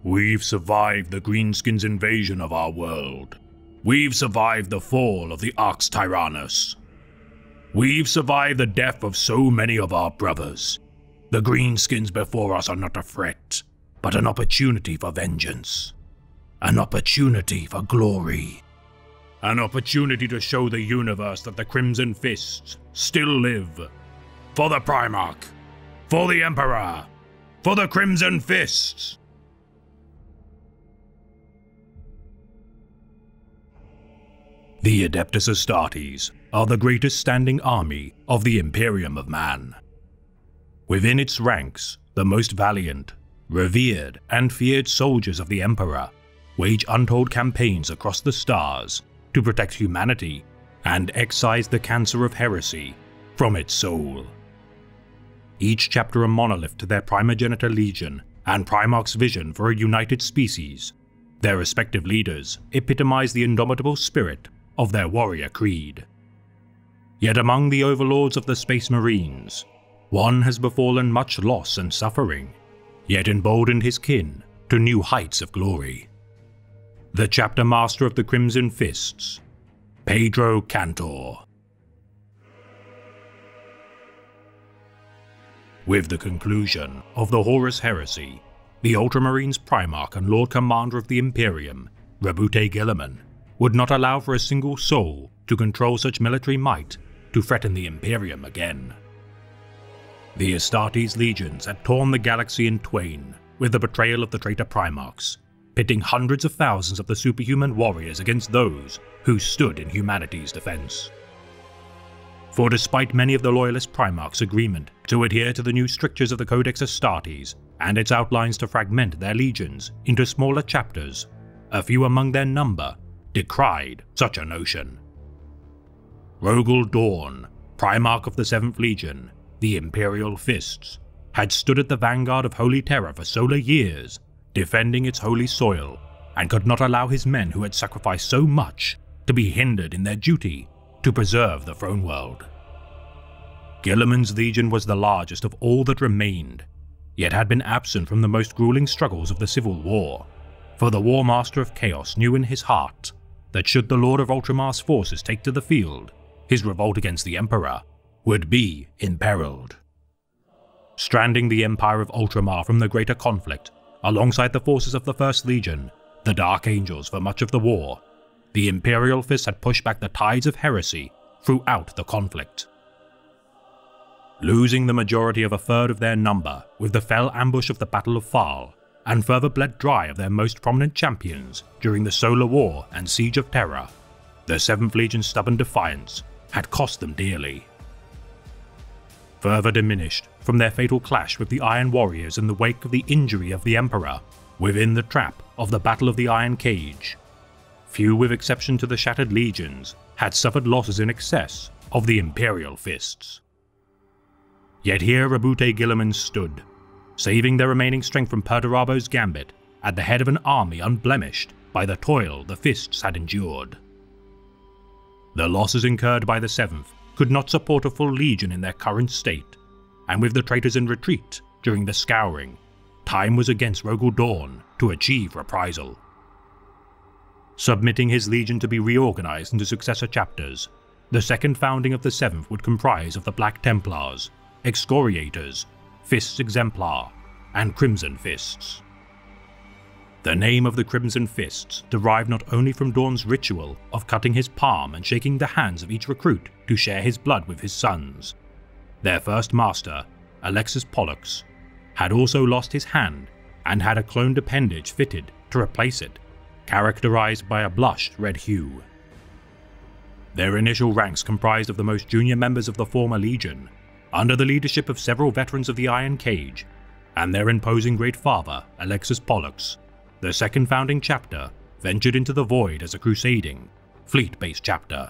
We've survived the Greenskins' invasion of our world. We've survived the fall of the Arx Tyrannus. We've survived the death of so many of our brothers. The Greenskins before us are not a threat, but an opportunity for vengeance. An opportunity for glory. An opportunity to show the universe that the Crimson Fists still live. For the Primarch. For the Emperor. For the Crimson Fists. The Adeptus Astartes are the greatest standing army of the Imperium of Man. Within its ranks, the most valiant, revered, and feared soldiers of the Emperor wage untold campaigns across the stars to protect humanity and excise the cancer of heresy from its soul. Each chapter a monolith to their primogenitor legion and Primarch's vision for a united species. Their respective leaders epitomize the indomitable spirit of their warrior creed. Yet among the overlords of the Space Marines, one has befallen much loss and suffering, yet emboldened his kin to new heights of glory. The chapter master of the Crimson Fists, Pedro Kantor. With the conclusion of the Horus Heresy, the Ultramarines Primarch and Lord Commander of the Imperium, Rebute Guilliman, would not allow for a single soul to control such military might to threaten the Imperium again. The Astartes legions had torn the galaxy in twain with the betrayal of the traitor Primarchs, pitting hundreds of thousands of the superhuman warriors against those who stood in humanity's defense. For despite many of the loyalist Primarchs' agreement to adhere to the new strictures of the Codex Astartes and its outlines to fragment their legions into smaller chapters, a few among their number decried such a notion. Rogel Dawn, Primarch of the 7th Legion, the Imperial Fists, had stood at the vanguard of Holy Terror for solar years, defending its holy soil, and could not allow his men who had sacrificed so much to be hindered in their duty to preserve the throne world. Guilliman's legion was the largest of all that remained, yet had been absent from the most grueling struggles of the Civil War, for the War Master of Chaos knew in his heart that should the Lord of Ultramar's forces take to the field, his revolt against the Emperor would be imperiled. Stranding the Empire of Ultramar from the greater conflict, alongside the forces of the 1st Legion, the Dark Angels for much of the war, the Imperial Fists had pushed back the tides of heresy throughout the conflict. Losing the majority of a third of their number with the fell ambush of the Battle of Phal, and further bled dry of their most prominent champions during the Solar War and Siege of Terra, the 7th Legion's stubborn defiance had cost them dearly. Further diminished from their fatal clash with the Iron Warriors in the wake of the injury of the Emperor within the trap of the Battle of the Iron Cage, few with exception to the Shattered Legions had suffered losses in excess of the Imperial Fists. Yet here Rebute Guilliman stood, saving their remaining strength from Perdurabo's gambit at the head of an army unblemished by the toil the Fists had endured. The losses incurred by the 7th could not support a full legion in their current state, and with the traitors in retreat during the Scouring, time was against Rogel Dawn to achieve reprisal. Submitting his legion to be reorganized into successor chapters, the second founding of the 7th would comprise of the Black Templars, Excoriators, Fists Exemplar, and Crimson Fists. The name of the Crimson Fists derived not only from Dawn's ritual of cutting his palm and shaking the hands of each recruit to share his blood with his sons. Their first master, Alexis Pollux, had also lost his hand and had a cloned appendage fitted to replace it, characterized by a blushed red hue. Their initial ranks comprised of the most junior members of the former Legion, under the leadership of several veterans of the Iron Cage, and their imposing great father, Alexis Pollux. The second founding chapter ventured into the void as a crusading, fleet-based chapter.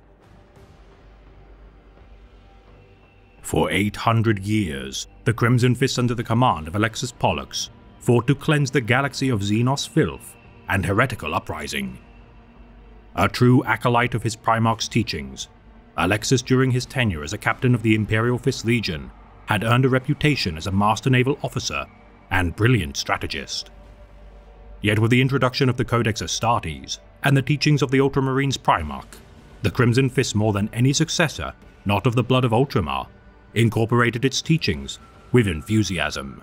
For 800 years, the Crimson Fists under the command of Alexis Pollux fought to cleanse the galaxy of Xenos filth and heretical uprising. A true acolyte of his Primarch's teachings, Alexis, during his tenure as a captain of the Imperial Fist Legion, had earned a reputation as a master naval officer and brilliant strategist. Yet with the introduction of the Codex Astartes and the teachings of the Ultramarines Primarch, the Crimson Fist, more than any successor, not of the blood of Ultramar, incorporated its teachings with enthusiasm.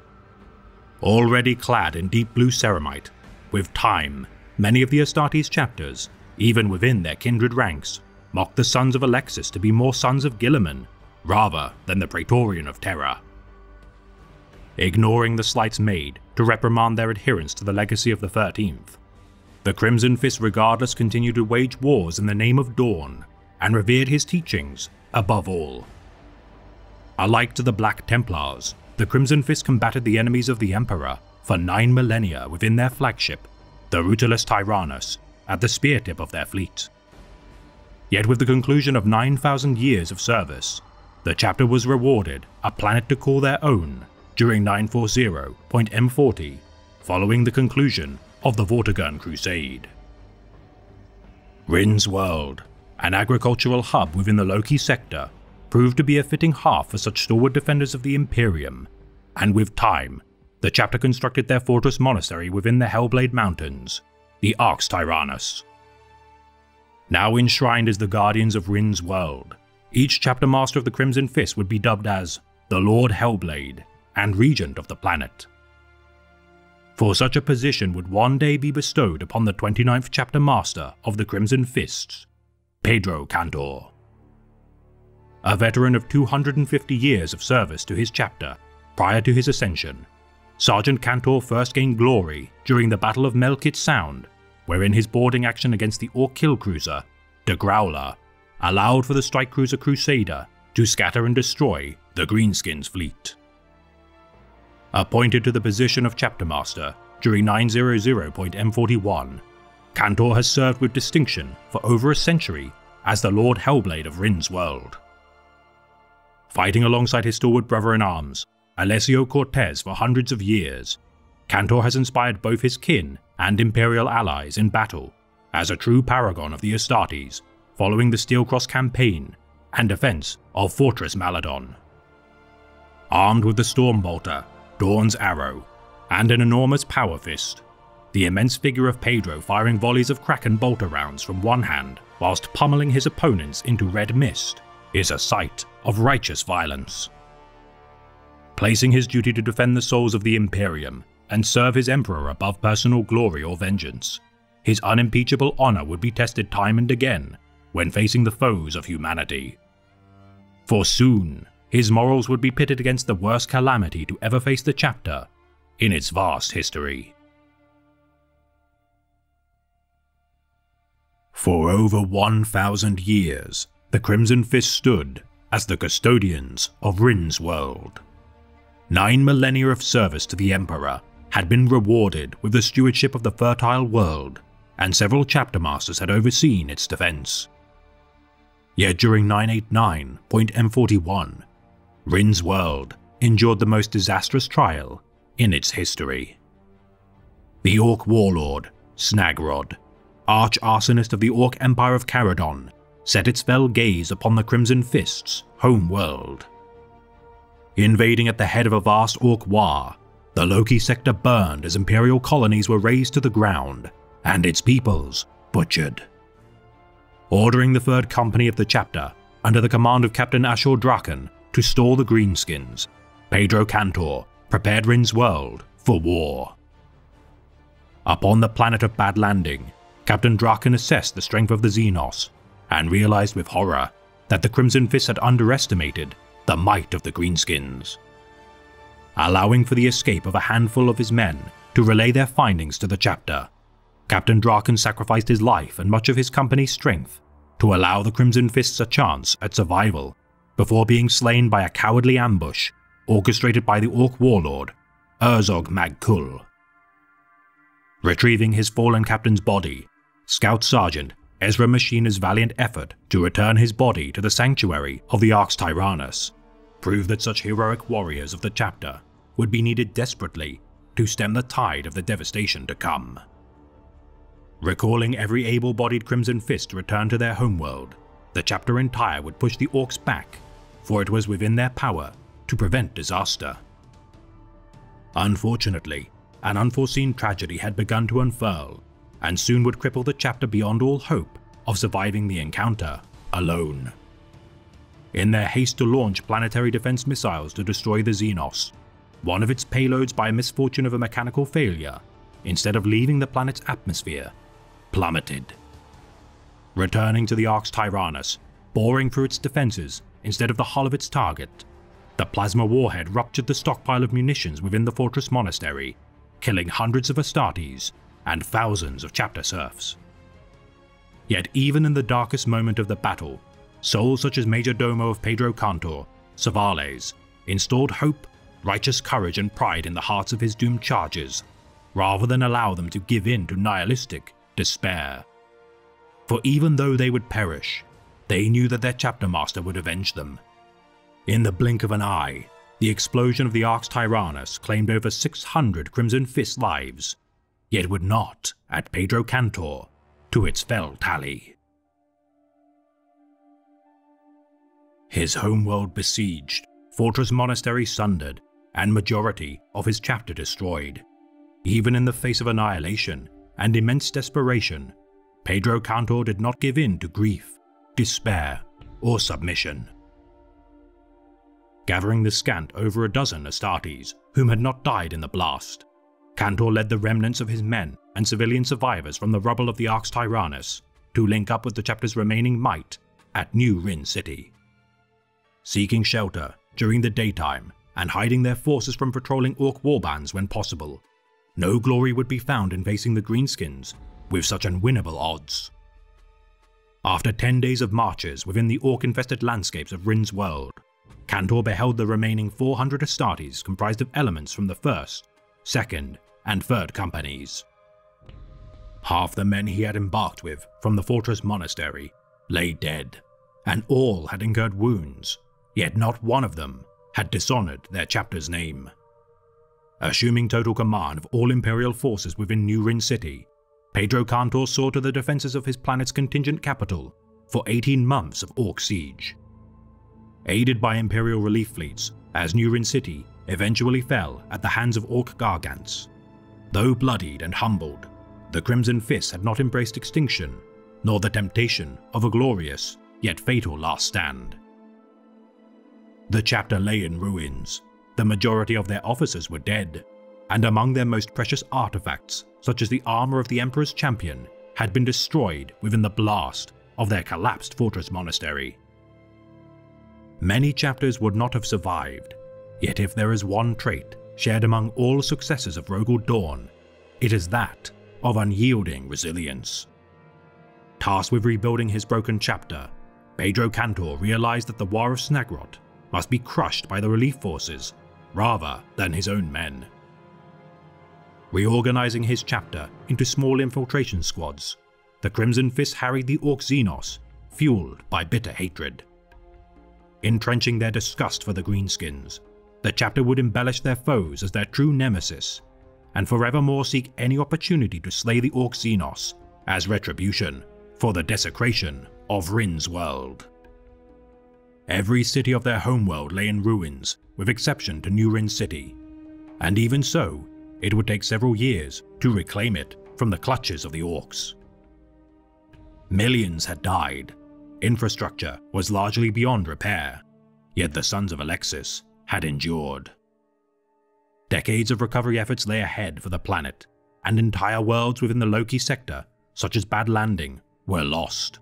Already clad in deep blue ceramite, with time, many of the Astartes chapters, even within their kindred ranks, mocked the sons of Alexis to be more sons of Guilliman, rather than the Praetorian of Terra. Ignoring the slights made to reprimand their adherence to the legacy of the 13th, the Crimson Fist regardless continued to wage wars in the name of Dawn, and revered his teachings above all. Alike to the Black Templars, the Crimson Fist combated the enemies of the Emperor for 9 millennia within their flagship, the ruthless Tyrannus, at the spear tip of their fleet. Yet with the conclusion of 9,000 years of service, the chapter was rewarded a planet to call their own during 940.M40, following the conclusion of the Vortigern Crusade. Rynn's world, an agricultural hub within the Loki sector, proved to be a fitting hearth for such stalwart defenders of the Imperium, and with time, the chapter constructed their fortress monastery within the Helblade Mountains, the Arx Tyrannus. Now enshrined as the guardians of Rynn's world, each chapter master of the Crimson Fist would be dubbed as the Lord Helbade and Regent of the planet. For such a position would one day be bestowed upon the 29th chapter master of the Crimson Fists, Pedro Kantor. A veteran of 250 years of service to his chapter prior to his ascension, Sergeant Kantor first gained glory during the Battle of Melkit Sound, wherein his boarding action against the Orc kill cruiser, the Growler, allowed for the strike cruiser Crusader to scatter and destroy the Greenskins' fleet. Appointed to the position of Chapter Master during 900.M41, Kantor has served with distinction for over a century as the Lord Helbade of Rynn's world. Fighting alongside his stalwart brother-in-arms, Alessio Cortez, for hundreds of years, Kantor has inspired both his kin and Imperial allies in battle as a true paragon of the Astartes following the Steel Cross campaign and defense of Fortress Maladon. Armed with the Storm Bolter, Dawn's Arrow, and an enormous Power Fist, the immense figure of Pedro firing volleys of Kraken bolter rounds from one hand whilst pummeling his opponents into red mist is a sight of righteous violence. Placing his duty to defend the souls of the Imperium and serve his Emperor above personal glory or vengeance, his unimpeachable honor would be tested time and again when facing the foes of humanity. For soon, his morals would be pitted against the worst calamity to ever face the chapter in its vast history. For over 1,000 years, the Crimson Fist stood as the custodians of Rynn's world. 9 millennia of service to the Emperor had been rewarded with the stewardship of the fertile world, and several chapter masters had overseen its defense. Yet during 989.M41, Rynn's world endured the most disastrous trial in its history. The Orc warlord, Snagrod, arch-arsonist of the Orc Empire of Caradon, set its fell gaze upon the Crimson Fist's home world. Invading at the head of a vast Orc war, the Loki sector burned as Imperial colonies were razed to the ground, and its peoples butchered. Ordering the 3rd Company of the chapter, under the command of Captain Ashur Draken, to stall the Greenskins, Pedro Kantor prepared Rynn's world for war. Upon the planet of Bad Landing, Captain Draken assessed the strength of the Xenos, and realized with horror that the Crimson Fist had underestimated the might of the Greenskins. Allowing for the escape of a handful of his men to relay their findings to the chapter, Captain Draken sacrificed his life and much of his company's strength to allow the Crimson Fists a chance at survival, before being slain by a cowardly ambush orchestrated by the Orc warlord, Urzog Magkul. Retrieving his fallen captain's body, Scout Sergeant Ezra Machina's valiant effort to return his body to the sanctuary of the Arx Tyrannus proved that such heroic warriors of the chapter would be needed desperately to stem the tide of the devastation to come. Recalling every able-bodied Crimson Fist return to their homeworld, the chapter entire would push the Orcs back, for it was within their power to prevent disaster. Unfortunately, an unforeseen tragedy had begun to unfurl, and soon would cripple the chapter beyond all hope of surviving the encounter alone. In their haste to launch planetary defense missiles to destroy the Xenos, one of its payloads, by a misfortune of a mechanical failure, instead of leaving the planet's atmosphere, plummeted. Returning to the Arx Tyrannus, boring through its defenses instead of the hull of its target, the plasma warhead ruptured the stockpile of munitions within the fortress monastery, killing hundreds of Astartes and thousands of chapter serfs. Yet even in the darkest moment of the battle, souls such as Major Domo of Pedro Kantor, Savales, installed hope, righteous courage and pride in the hearts of his doomed charges, rather than allow them to give in to nihilistic despair. For even though they would perish, they knew that their chapter master would avenge them. In the blink of an eye, the explosion of the Arx Tyrannus claimed over 600 Crimson Fist lives, yet would not add Pedro Kantor to its fell tally. His homeworld besieged, fortress monastery sundered, and majority of his chapter destroyed. Even in the face of annihilation and immense desperation, Pedro Kantor did not give in to grief, despair, or submission. Gathering the scant over a dozen Astartes whom had not died in the blast, Kantor led the remnants of his men and civilian survivors from the rubble of the Arx Tyrannus to link up with the chapter's remaining might at New Rynn City. Seeking shelter during the daytime and hiding their forces from patrolling Orc warbands when possible, no glory would be found in facing the Greenskins with such unwinnable odds. After 10 days of marches within the Orc-infested landscapes of Rynn's world, Kantor beheld the remaining 400 Astartes comprised of elements from the 1st, 2nd, and 3rd companies. Half the men he had embarked with from the fortress monastery lay dead, and all had incurred wounds, yet not one of them had dishonored their chapter's name. Assuming total command of all Imperial forces within New Rynn City, Pedro Kantor saw to the defenses of his planet's contingent capital for 18 months of Orc siege. Aided by Imperial relief fleets, as New Rynn City eventually fell at the hands of Orc gargants. Though bloodied and humbled, the Crimson Fists had not embraced extinction, nor the temptation of a glorious yet fatal last stand. The chapter lay in ruins. The majority of their officers were dead, and among their most precious artifacts, such as the armor of the Emperor's champion, had been destroyed within the blast of their collapsed fortress monastery. Many chapters would not have survived, yet if there is one trait shared among all successors of Rogal Dawn, it is that of unyielding resilience. Tasked with rebuilding his broken chapter, Pedro Kantor realized that the War of Snagrot must be crushed by the relief forces rather than his own men. Reorganizing his chapter into small infiltration squads, the Crimson Fist harried the Orc Xenos, fueled by bitter hatred. Entrenching their disgust for the Greenskins, the chapter would embellish their foes as their true nemesis, and forevermore seek any opportunity to slay the Orc Xenos as retribution for the desecration of Rynn's world. Every city of their homeworld lay in ruins, with exception to New Rynn City, and even so, it would take several years to reclaim it from the clutches of the Orcs. Millions had died, infrastructure was largely beyond repair, yet the Sons of Alexis had endured. Decades of recovery efforts lay ahead for the planet, and entire worlds within the Loki sector, such as Bad Landing, were lost.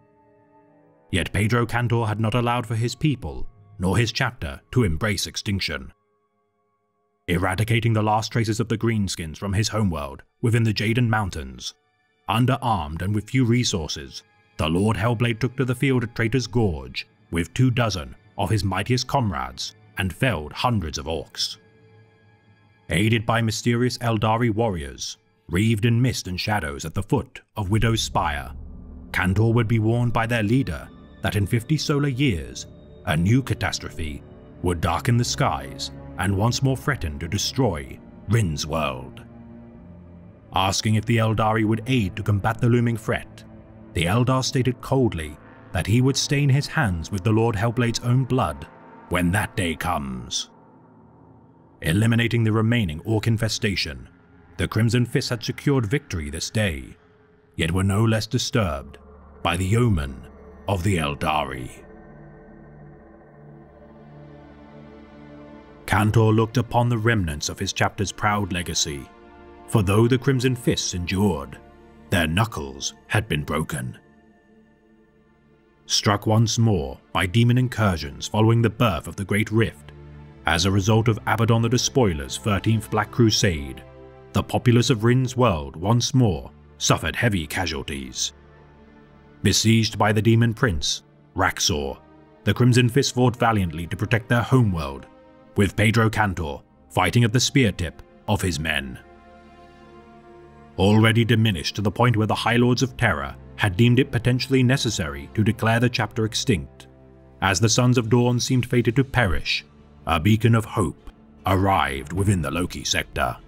Yet Pedro Kantor had not allowed for his people, nor his chapter, to embrace extinction. Eradicating the last traces of the Greenskins from his homeworld within the Jaden Mountains, underarmed and with few resources, the Lord Helbade took to the field at Traitor's Gorge with 24 of his mightiest comrades and felled hundreds of Orcs. Aided by mysterious Eldari warriors, wreathed in mist and shadows at the foot of Widow's Spire, Kantor would be warned by their leader that in 50 solar years, a new catastrophe would darken the skies and once more threaten to destroy Rynn's world. Asking if the Eldari would aid to combat the looming threat, the Eldar stated coldly that he would stain his hands with the Lord Helblade's own blood when that day comes. Eliminating the remaining Orc infestation, the Crimson Fists had secured victory this day, yet were no less disturbed by the omen of the Eldari. Kantor looked upon the remnants of his chapter's proud legacy, for though the Crimson Fists endured, their knuckles had been broken. Struck once more by demon incursions following the birth of the Great Rift, as a result of Abaddon the Despoiler's 13th Black Crusade, the populace of Rynn's world once more suffered heavy casualties. Besieged by the Demon Prince, Raxor, the Crimson Fist fought valiantly to protect their homeworld, with Pedro Kantor fighting at the spear tip of his men. Already diminished to the point where the High Lords of Terror had deemed it potentially necessary to declare the chapter extinct, as the Sons of Dawn seemed fated to perish, a beacon of hope arrived within the Loki sector.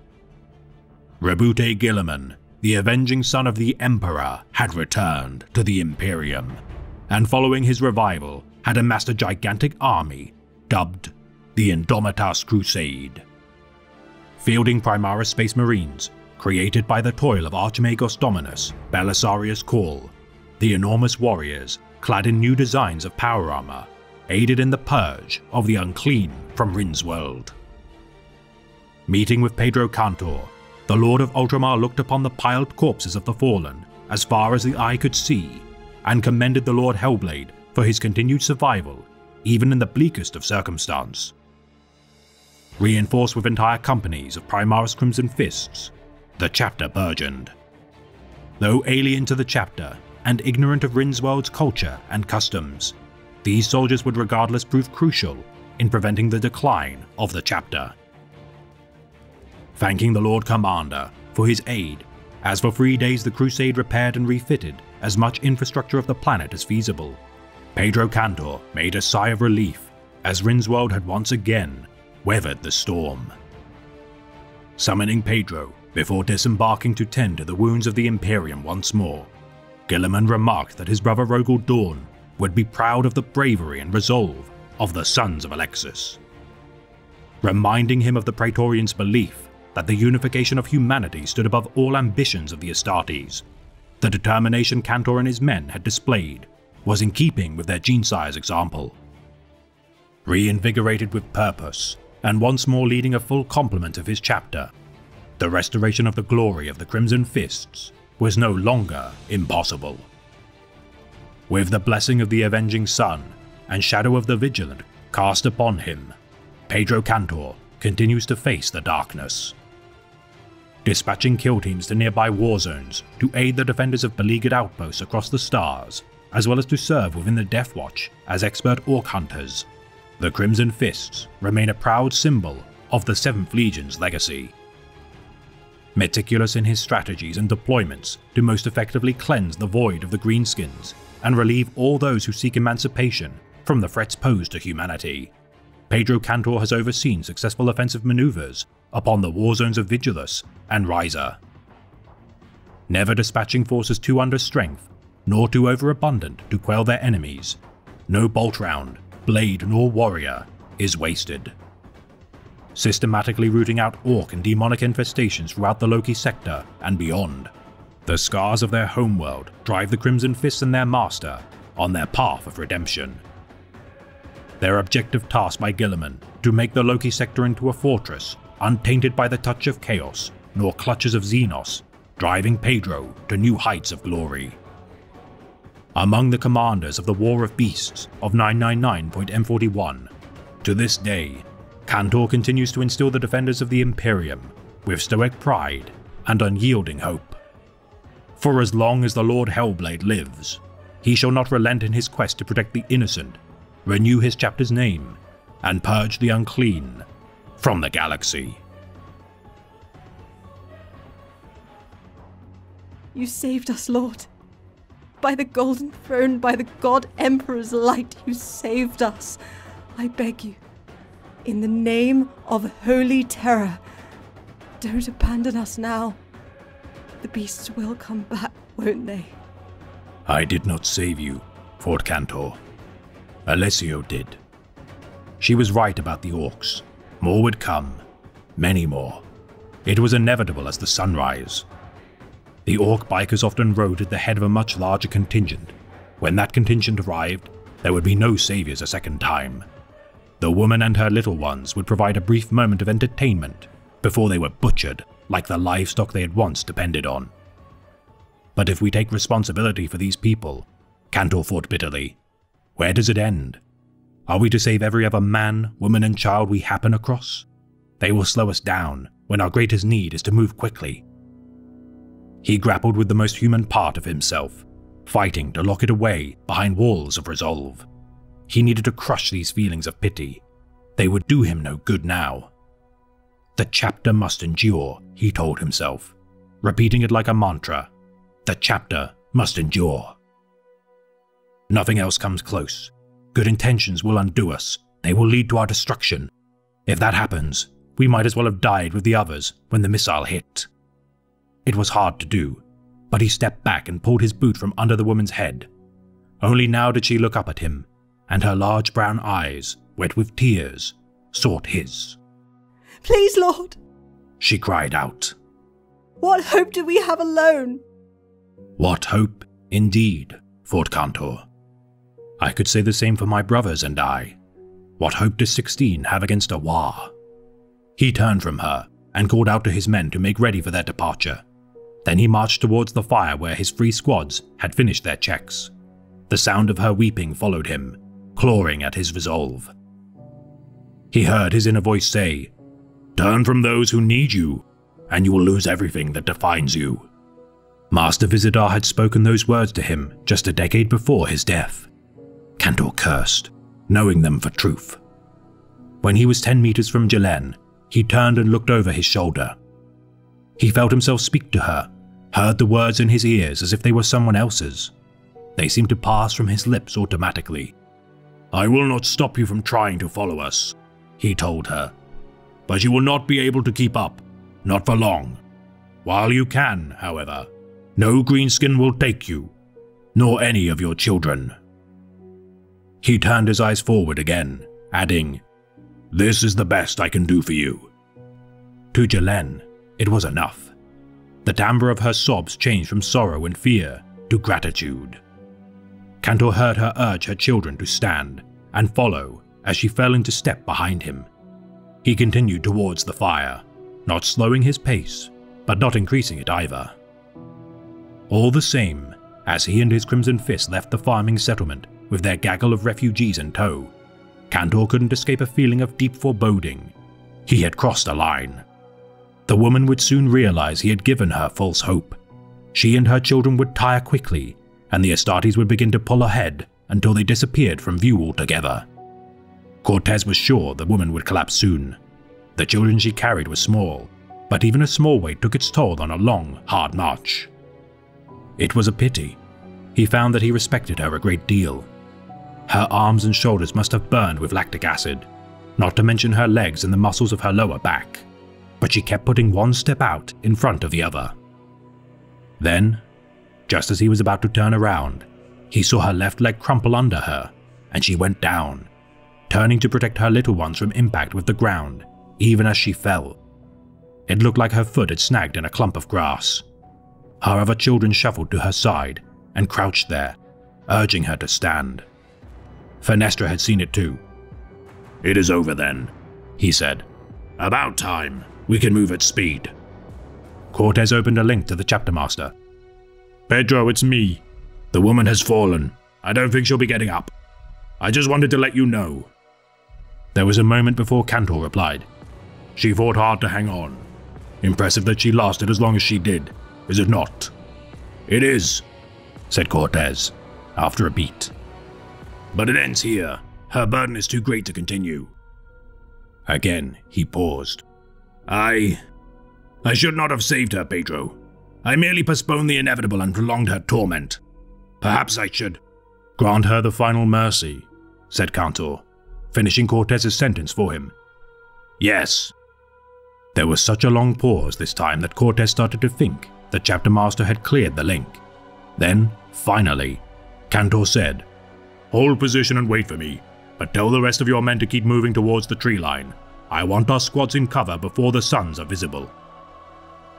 Rebute Guilliman, the avenging son of the Emperor, had returned to the Imperium, and following his revival had amassed a gigantic army dubbed the Indomitas Crusade. Fielding Primaris Space Marines, created by the toil of Archimagos Dominus Belisarius Cawl, the enormous warriors, clad in new designs of power armor, aided in the purge of the unclean from Rynn's world. Meeting with Pedro Kantor, the Lord of Ultramar looked upon the piled corpses of the fallen as far as the eye could see, and commended the Lord Helbade for his continued survival, even in the bleakest of circumstance. Reinforced with entire companies of Primaris Crimson Fists, the chapter burgeoned. Though alien to the chapter and ignorant of Rynn's world's culture and customs, these soldiers would regardless prove crucial in preventing the decline of the chapter. Thanking the Lord Commander for his aid, as for 3 days the Crusade repaired and refitted as much infrastructure of the planet as feasible, Pedro Kantor made a sigh of relief as Rynn's world had once again weathered the storm. Summoning Pedro before disembarking to tend to the wounds of the Imperium once more, Guilliman remarked that his brother Rogel Dawn would be proud of the bravery and resolve of the Sons of Alexis, reminding him of the Praetorians' belief that the unification of humanity stood above all ambitions of the Astartes. The determination Kantor and his men had displayed was in keeping with their Genesire's example. Reinvigorated with purpose, and once more leading a full complement of his chapter, the restoration of the glory of the Crimson Fists was no longer impossible. With the blessing of the Avenging Sun and shadow of the Vigilant cast upon him, Pedro Kantor continues to face the darkness. Dispatching kill teams to nearby war zones to aid the defenders of beleaguered outposts across the stars, as well as to serve within the Death Watch as expert orc hunters, the Crimson Fists remain a proud symbol of the 7th Legion's legacy. Meticulous in his strategies and deployments to most effectively cleanse the void of the Greenskins and relieve all those who seek emancipation from the threats posed to humanity, Pedro Kantor has overseen successful offensive maneuvers upon the war zones of Vigilus and Riser. Never dispatching forces too under strength, nor too overabundant to quell their enemies, no bolt round, blade nor warrior is wasted. Systematically rooting out orc and demonic infestations throughout the Loki sector and beyond, the scars of their homeworld drive the Crimson Fists and their master on their path of redemption. Their objective task by Guilliman to make the Loki sector into a fortress untainted by the touch of chaos nor clutches of Xenos, driving Pedro to new heights of glory. Among the commanders of the War of Beasts of 999.M41, to this day, Kantor continues to instill the defenders of the Imperium with stoic pride and unyielding hope. For as long as the Lord Helbade lives, he shall not relent in his quest to protect the innocent, renew his chapter's name, and purge the unclean from the galaxy. You saved us, Lord. By the Golden Throne, by the God Emperor's light, you saved us. I beg you, in the name of holy terror, don't abandon us now. The beasts will come back, won't they? I did not save you, thought Kantor. Alessio did. She was right about the orcs. More would come. Many more. It was inevitable as the sunrise. The Orc bikers often rode at the head of a much larger contingent. When that contingent arrived, there would be no saviors a second time. The woman and her little ones would provide a brief moment of entertainment before they were butchered like the livestock they had once depended on. But if we take responsibility for these people, Kantor thought bitterly, where does it end? Are we to save every other man, woman and child we happen across? They will slow us down when our greatest need is to move quickly. He grappled with the most human part of himself, fighting to lock it away behind walls of resolve. He needed to crush these feelings of pity. They would do him no good now. The chapter must endure, he told himself, repeating it like a mantra. The chapter must endure. Nothing else comes close. Good intentions will undo us. They will lead to our destruction. If that happens, we might as well have died with the others when the missile hit. It was hard to do, but he stepped back and pulled his boot from under the woman's head. Only now did she look up at him, and her large brown eyes, wet with tears, sought his. Please, Lord, she cried out. What hope do we have alone? What hope, indeed, thought Kantor. I could say the same for my brothers and I. What hope does 16 have against a war? He turned from her and called out to his men to make ready for their departure. Then he marched towards the fire where his 3 squads had finished their checks. The sound of her weeping followed him, clawing at his resolve. He heard his inner voice say, "Turn from those who need you, and you will lose everything that defines you." Master Visitar had spoken those words to him just a decade before his death. Kantor cursed, knowing them for truth. When he was 10 meters from Jelen, he turned and looked over his shoulder. He felt himself speak to her, heard the words in his ears as if they were someone else's. They seemed to pass from his lips automatically. "I will not stop you from trying to follow us," he told her. "But you will not be able to keep up, not for long. While you can, however, no greenskin will take you, nor any of your children." He turned his eyes forward again, adding, "This is the best I can do for you." To Jelen, it was enough. The timbre of her sobs changed from sorrow and fear to gratitude. Kantor heard her urge her children to stand and follow as she fell into step behind him. He continued towards the fire, not slowing his pace, but not increasing it either. All the same, as he and his Crimson Fist left the farming settlement with their gaggle of refugees in tow, Kantor couldn't escape a feeling of deep foreboding. He had crossed a line. The woman would soon realize he had given her false hope. She and her children would tire quickly, and the Astartes would begin to pull ahead until they disappeared from view altogether. Cortez was sure the woman would collapse soon. The children she carried were small, but even a small weight took its toll on a long, hard march. It was a pity. He found that he respected her a great deal. Her arms and shoulders must have burned with lactic acid, not to mention her legs and the muscles of her lower back, but she kept putting one step out in front of the other. Then, just as he was about to turn around, he saw her left leg crumple under her, and she went down, turning to protect her little ones from impact with the ground, even as she fell. It looked like her foot had snagged in a clump of grass. Her other children shuffled to her side and crouched there, urging her to stand. Fenestra had seen it too. "It is over then," he said. "About time. We can move at speed." Cortez opened a link to the chapter master. "Pedro, it's me. The woman has fallen. I don't think she'll be getting up. I just wanted to let you know." There was a moment before Kantor replied. "She fought hard to hang on. Impressive that she lasted as long as she did, is it not?" "It is," said Cortez, after a beat. "But it ends here. Her burden is too great to continue." Again, he paused. I should not have saved her, Pedro. I merely postponed the inevitable and prolonged her torment. Perhaps I should grant her the final mercy," said Kantor, finishing Cortez's sentence for him. "Yes." There was such a long pause this time that Cortez started to think the chapter master had cleared the link. Then, finally, Kantor said, "Hold position and wait for me, but tell the rest of your men to keep moving towards the tree line. I want our squads in cover before the suns are visible."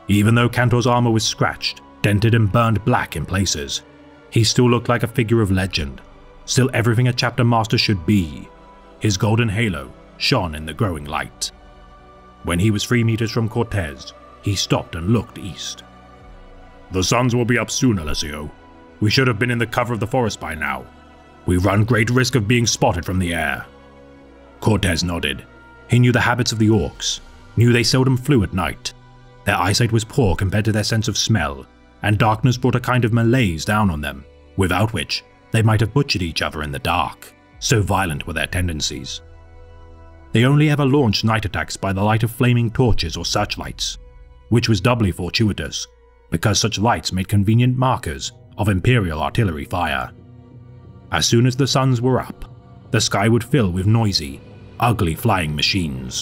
Even though Kantor's armor was scratched, dented and burned black in places, he still looked like a figure of legend, still everything a chapter master should be. His golden halo shone in the growing light. When he was 3 meters from Cortez, he stopped and looked east. "The suns will be up soon, Alessio. We should have been in the cover of the forest by now. We run great risk of being spotted from the air." Cortez nodded. He knew the habits of the orcs, knew they seldom flew at night. Their eyesight was poor compared to their sense of smell, and darkness brought a kind of malaise down on them, without which they might have butchered each other in the dark, so violent were their tendencies. They only ever launched night attacks by the light of flaming torches or searchlights, which was doubly fortuitous, because such lights made convenient markers of Imperial artillery fire. As soon as the suns were up, the sky would fill with noisy, ugly flying machines.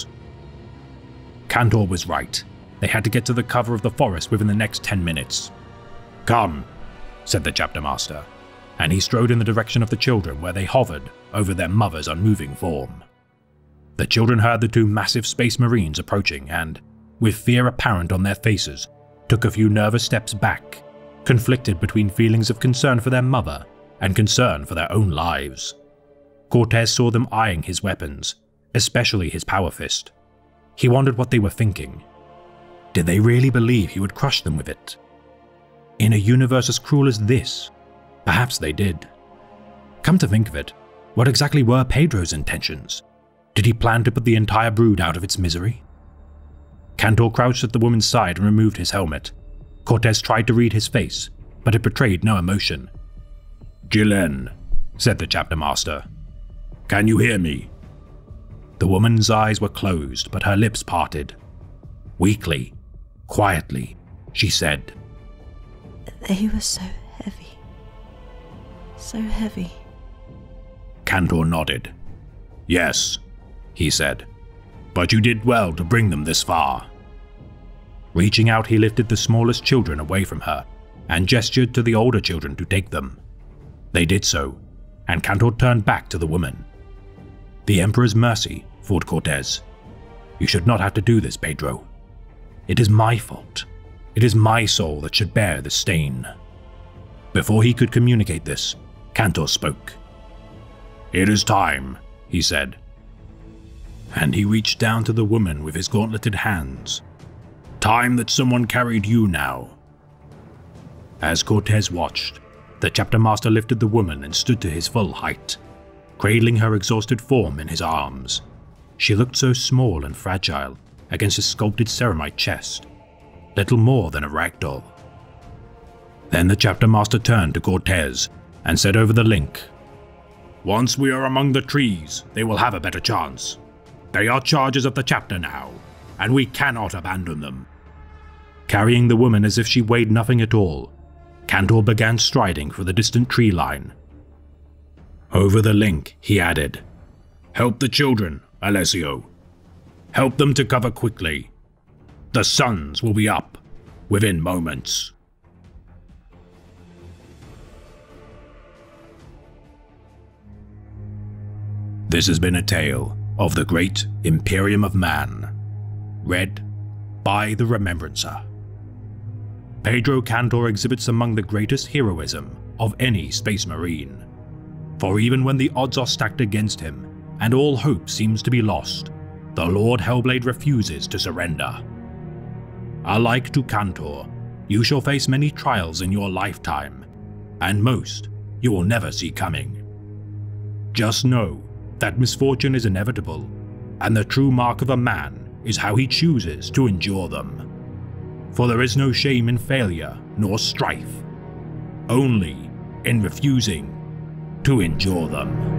Kantor was right. They had to get to the cover of the forest within the next 10 minutes. "Come," said the chapter master, and he strode in the direction of the children where they hovered over their mother's unmoving form. The children heard the 2 massive space marines approaching and, with fear apparent on their faces, took a few nervous steps back, conflicted between feelings of concern for their mother and concern for their own lives. Cortez saw them eyeing his weapons, especially his power fist. He wondered what they were thinking. Did they really believe he would crush them with it? In a universe as cruel as this, perhaps they did. Come to think of it, what exactly were Pedro's intentions? Did he plan to put the entire brood out of its misery? Kantor crouched at the woman's side and removed his helmet. Cortez tried to read his face, but it betrayed no emotion. "Gillen," said the chapter master. "Can you hear me?" The woman's eyes were closed, but her lips parted. Weakly, quietly, she said, "They were so heavy. So heavy." Kantor nodded. "Yes," he said, "but you did well to bring them this far." Reaching out, he lifted the smallest children away from her and gestured to the older children to take them. They did so, and Kantor turned back to the woman. "The Emperor's mercy," thought Cortez. "You should not have to do this, Pedro. It is my fault. It is my soul that should bear the stain." Before he could communicate this, Kantor spoke. "It is time," he said. And he reached down to the woman with his gauntleted hands. "Time that someone carried you now." As Cortez watched, the chapter master lifted the woman and stood to his full height, cradling her exhausted form in his arms. She looked so small and fragile against his sculpted ceramite chest, little more than a ragdoll. Then the chapter master turned to Cortez and said over the link, "Once we are among the trees, they will have a better chance. They are charges of the chapter now, and we cannot abandon them." Carrying the woman as if she weighed nothing at all, Kantor began striding for the distant tree line. Over the link, he added, "Help the children, Alessio. Help them to cover quickly. The suns will be up within moments." This has been a tale of the Great Imperium of Man, read by the Remembrancer. Pedro Kantor exhibits among the greatest heroism of any Space Marine, for even when the odds are stacked against him and all hope seems to be lost, the Lord Helbade refuses to surrender. Alike to Kantor, you shall face many trials in your lifetime, and most you will never see coming. Just know that misfortune is inevitable, and the true mark of a man is how he chooses to endure them. For there is no shame in failure nor strife, only in refusing to endure them.